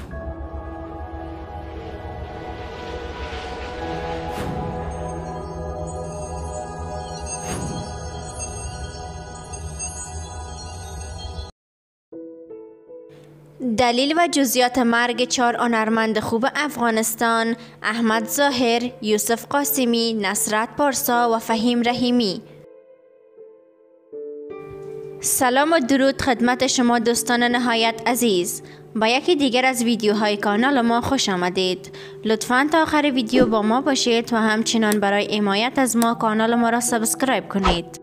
دلیل و جزئیات مرگ 4 هنرمند خوب افغانستان: احمد ظاهر، یوسف قاسمی، نصرت پارسا و فهیم رحیمی. سلام و درود خدمت شما دوستان نهایت عزیز. با یکی دیگر از ویدیوهای کانال ما خوش آمدید. لطفاً تا آخر ویدیو با ما باشید و همچنان برای حمایت از ما کانال ما را سابسکرایب کنید.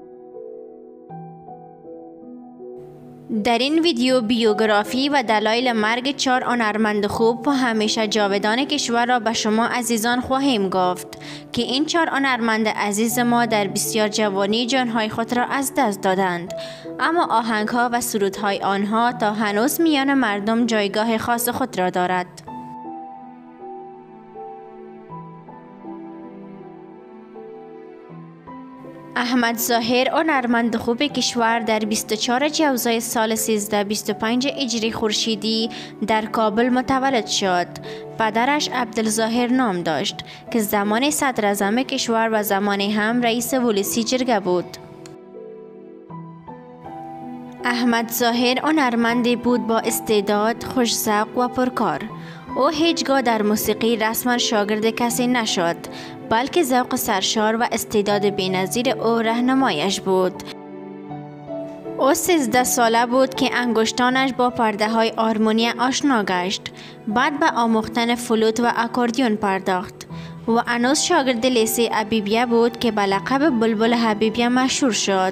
در این ویدیو بیوگرافی و دلایل مرگ 4 هنرمند خوب و همیشه جاودان کشور را به شما عزیزان خواهیم گفت که این 4 هنرمند عزیز ما در بسیار جوانی جانهای خود را از دست دادند، اما آهنگها و سرودهای آنها تا هنوز میان مردم جایگاه خاص خود را دارد. احمد ظاهر هنرمند خوب کشور در 24 جوزای سال 1325 هجری خورشیدی در کابل متولد شد. پدرش عبدالظاهر نام داشت که زمان صدراعظم کشور و زمان هم رئیس ولسی جرگه بود. احمد ظاهر هنرمندی بود با استعداد، خوش‌ذوق و پرکار. او هیچگاه در موسیقی رسما شاگرد کسی نشد، بلکه ذوق سرشار و استعداد بی‌نظیر او راهنمایش بود. او 13 ساله بود که انگشتانش با پرده های آرمونی آشنا گشت. بعد به آموختن فلوت و اکوردیون پرداخت و هنوز شاگرد لیسه حبیبیه بود که به لقب بلبل حبیبیه مشهور شد.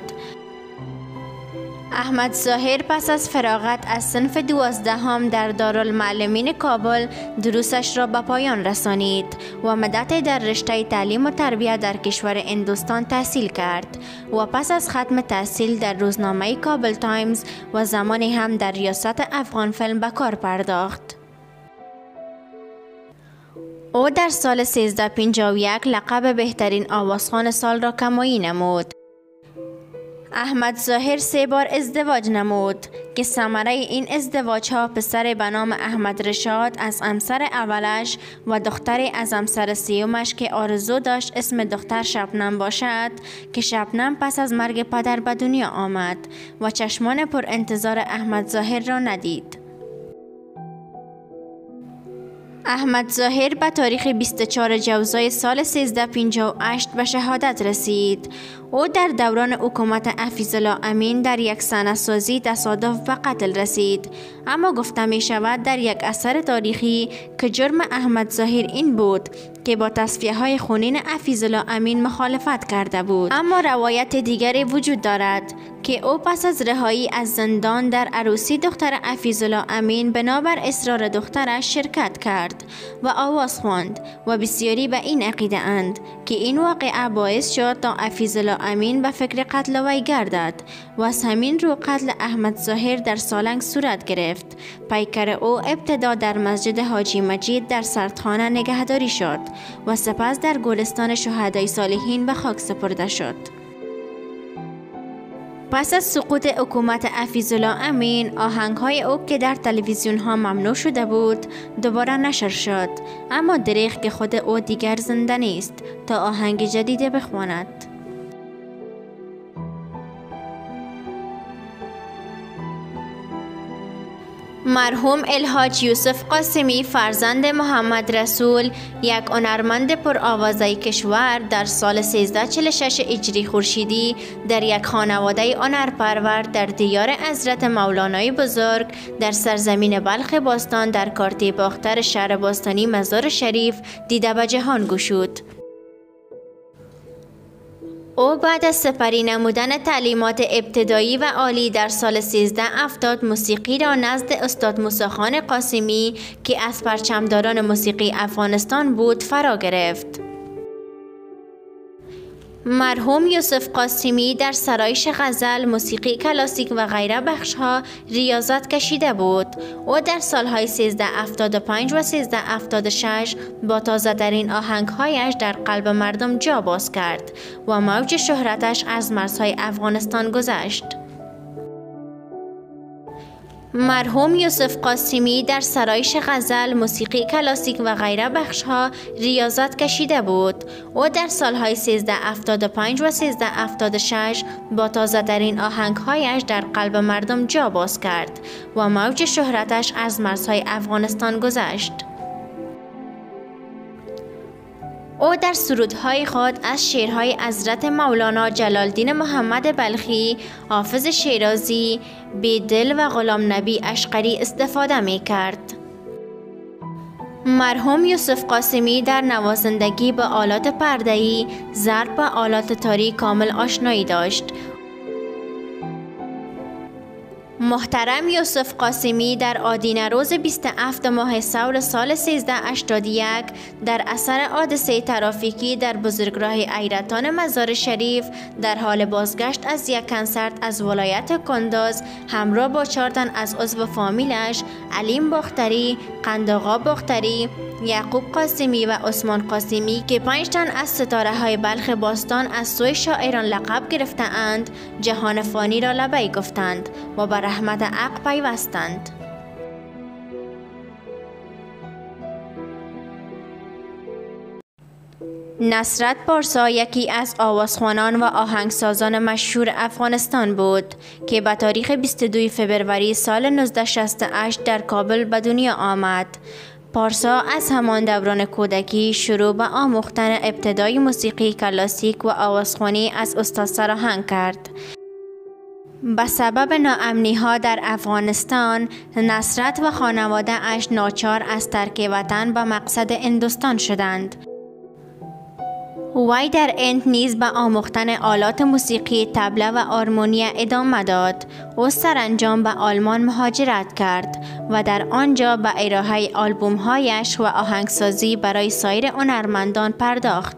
احمد ظاهر پس از فراغت از صنف 12 در دارالمعلمین کابل دروسش را به پایان رسانید و مدتی در رشته تعلیم و تربیت در کشور هندوستان تحصیل کرد و پس از ختم تحصیل در روزنامه کابل تایمز و زمانی هم در ریاست افغان فیلم به کار پرداخت. او در سال 1351 لقب بهترین آوازخوان سال را کمایی نمود. احمد ظاهر 3 بار ازدواج نمود که ثمره این ازدواج ها پسر به نام احمد رشاد از همسر اولش و دختری از همسر سیومش که آرزو داشت اسم دختر شبنم باشد که شبنم پس از مرگ پدر به دنیا آمد و چشمان پر انتظار احمد ظاهر را ندید. احمد ظاهر به تاریخ 24 جوزای سال 1358 به شهادت رسید. او در دوران حکومت حفیظالله امین در یک صحنه‌سازی تصادف به قتل رسید، اما گفته می شود در یک اثر تاریخی که جرم احمد ظاهر این بود که با تصفیه های خونین حفیظالله امین مخالفت کرده بود. اما روایت دیگری وجود دارد که او پس از رهایی از زندان در عروسی دختر حفیظالله امین بنابر اصرار دخترش شرکت کرد و آواز خواند و بسیاری به این عقیده اند که این واقعه باعث شد تا حفیظالله امین به فکر قتل وی گردد و از همین رو قتل احمد ظاهر در سالنگ صورت گرفت. پیکر او ابتدا در مسجد حاجی مجید در سردخانه نگهداری شد و سپس در گلستان شهدای صالحین به خاک سپرده شد. پس از سقوط حکومت حفیظالله امین، آهنگ‌های او که در تلویزیون ها ممنوع شده بود دوباره نشر شد، اما دریغ که خود او دیگر زنده نیست تا آهنگ جدید بخواند. مرحوم الحاج یوسف قاسمی فرزند محمد رسول، یک هنرمند پرآوازه کشور، در سال 1346 هجری خورشیدی در یک خانواده هنرپرور در دیار حضرت مولانای بزرگ در سرزمین بلخ باستان در کارته باختر شهر باستانی مزار شریف دیده به جهان گشود. او بعد از سپری نمودن تعلیمات ابتدایی و عالی در سال 1370 موسیقی را نزد استاد موسی خان قاسمی که از پرچمداران موسیقی افغانستان بود فرا گرفت. مرحوم یوسف قاسمی در سرایش غزل، موسیقی کلاسیک و غیره بخش‌ها ریاضت کشیده بود. او در سالهای 1375 و 1376 با تازه‌ترین آهنگ‌هایش در قلب مردم جا باز کرد و موج شهرتش از مرزهای افغانستان گذشت. مرحوم یوسف قاسمی در سرایش غزل، موسیقی کلاسیک و غیره بخش‌ها ریاضت کشیده بود. او در سالهای 1375 و 1376 با تازه‌ترین آهنگ‌هایش در قلب مردم جا باز کرد و موج شهرتش از مرزهای افغانستان گذشت. او در سرودهای خود از شعرهای حضرت مولانا جلالدین محمد بلخی، حافظ شیرازی، بیدل و غلام نبی اشقری استفاده می کرد. مرحوم یوسف قاسمی در نوازندگی با آلات پرده‌ای، ضرب و آلات تاری کامل آشنایی داشت. محترم یوسف قاسمی در آدین روز 27 ماه سور سال 1381 در اثر حادثه ترافیکی در بزرگراه ایرتان مزار شریف در حال بازگشت از یک کنسرت از ولایت کندوز همراه با 4 تن از عضو فامیلش علیم باختری، قندآقا باختری، یعقوب قاسمی و عثمان قاسمی که 5 تن از ستاره های بلخ باستان از سوی شاعران لقب گرفته‌اند، جهان فانی را لبیک گفتند و به رحمت حق پیوستند. نصرت پارسا یکی از آوازخوانان و آهنگسازان مشهور افغانستان بود که به تاریخ 22 فبروری سال 1968 در کابل به دنیا آمد. پارسا از همان دوران کودکی شروع به آموختن ابتدای موسیقی کلاسیک و آوازخوانی از استاد سراهنگ کرد. به سبب ناامنی‌ها در افغانستان، نصرت و خانواده اش ناچار از ترک وطن به مقصد هندوستان شدند. وی در هند نیز به آموختن آلات موسیقی طبله و آرمونی ادامه داد. او سرانجام به آلمان مهاجرت کرد و در آنجا به ارائه آلبوم‌هایش و آهنگسازی برای سایر هنرمندان پرداخت.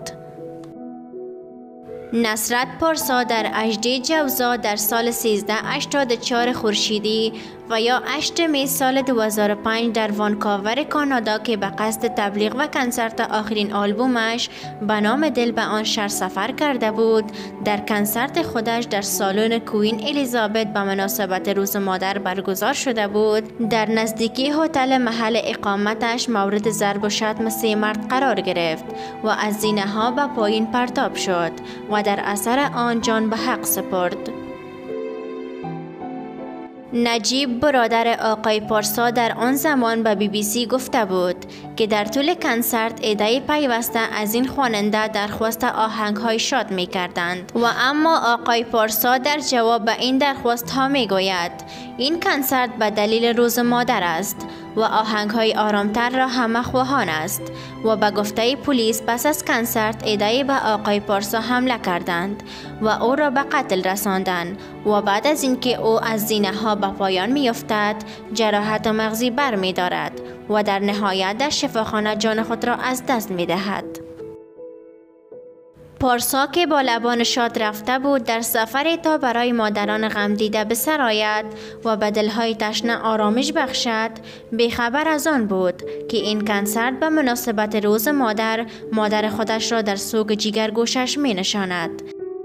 نصرت پارسا در 18 جوزا در سال 1384 خورشیدی و یا 8 می سال 2005 در وانکاور کانادا که به قصد تبلیغ و کنسرت آخرین آلبومش به نام دل به آن شهر سفر کرده بود، در کنسرت خودش در سالن کوین الیزابت به مناسبت روز مادر برگزار شده بود، در نزدیکی هتل محل اقامتش مورد ضرب و شتم 3 مرد قرار گرفت و از زینه ها به پایین پرتاب شد و در اثر آن جان به حق سپرد. نجیب برادر آقای پارسا در آن زمان به BBC گفته بود که در طول کنسرت عده پیوسته از این خواننده درخواست آهنگ‌های شاد می‌کردند و اما آقای پارسا در جواب به این درخواست ها می‌گوید این کنسرت به دلیل روز مادر است و آهنگ‌های آرامتر را همه خواهان است و به گفته پلیس پس از کنسرت عده به آقای پارسا حمله کردند و او را به قتل رساندند و بعد از اینکه او از زینه ها به پایان می‌افتد جراحت مغزی برمی‌دارد و در نهایت در شفاخانه جان خود را از دست می‌دهد. پارسا که با لبان شاد رفته بود در سفر تا برای مادران غم دیده بسراید و به دلهای تشنه آرامش بخشد، بیخبر از آن بود که این کنسرت به مناسبت روز مادر خودش را در سوگ جگر گوشش می نشاند.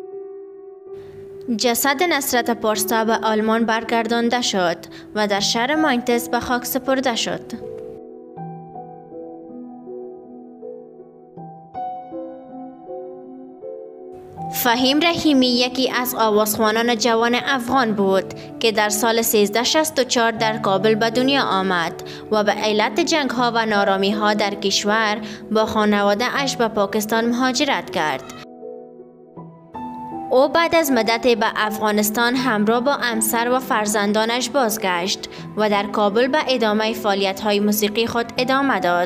جسد نصرت پارسا به آلمان برگردانده شد و در شهر ماینتس به خاک سپرده شد. فهیم رحیمی یکی از آوازخوانان جوان افغان بود که در سال 1364 در کابل به دنیا آمد و به علت جنگ‌ها و نارامی‌ها در کشور با خانواده اش به پاکستان مهاجرت کرد. او بعد از مدتی به افغانستان همراه با همسر و فرزندانش بازگشت و در کابل به ادامه فعالیت‌های موسیقی خود ادامه داد.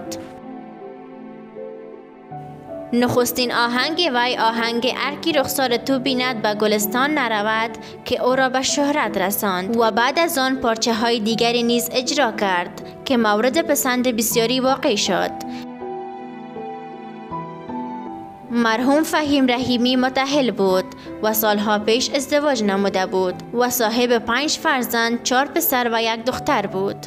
نخستین آهنگ وی آهنگ ارکی رخسار تو بیند به گلستان نرود که او را به شهرت رساند و بعد از آن پارچه های دیگری نیز اجرا کرد که مورد پسند بسیاری واقع شد. مرحوم فهیم رحیمی متأهل بود و سالها پیش ازدواج نموده بود و صاحب 5 فرزند، 4 پسر و 1 دختر بود.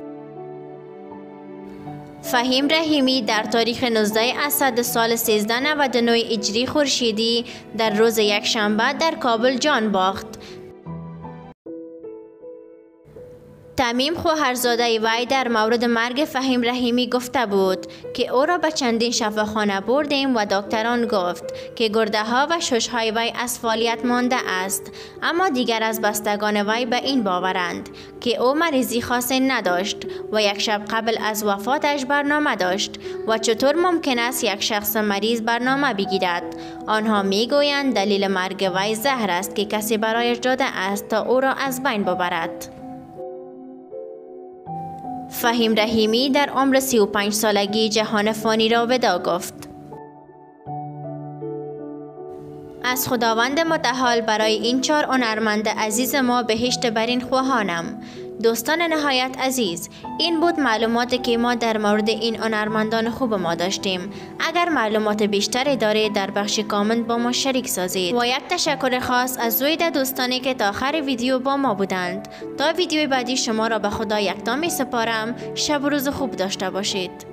فهیم رحیمی در تاریخ 19 اسد سال 1399 هجری خورشیدی در روز یکشنبه در کابل جان باخت. امیم خواهرزاده وی در مورد مرگ فهیم رحیمی گفته بود که او را به چندین شفاخانه بردیم و دکتران گفت که گرده ها و شش های وی از فعالیت مانده است، اما دیگر از بستگان وی به این باورند که او مریضی خاصی نداشت و یک شب قبل از وفاتش برنامه داشت و چطور ممکن است یک شخص مریض برنامه بگیرد. آنها می گویند دلیل مرگ وی زهر است که کسی برایش داده است تا او را از بین ببرد. فهیم رحیمی در عمر 35 سالگی جهان فانی را وداع گفت. از خداوند متعال برای این 4 هنرمند عزیز ما بهشت برین خواهانم. دوستان نهایت عزیز، این بود معلوماتی که ما در مورد این هنرمندان خوب ما داشتیم. اگر معلومات بیشتری دارید در بخش کامنت با ما شریک سازید. و یک تشکر خاص از زوید دوستانی که تا آخر ویدیو با ما بودند. تا ویدیو بعدی شما را به خدا یکتا می سپارم. شب و روز خوب داشته باشید.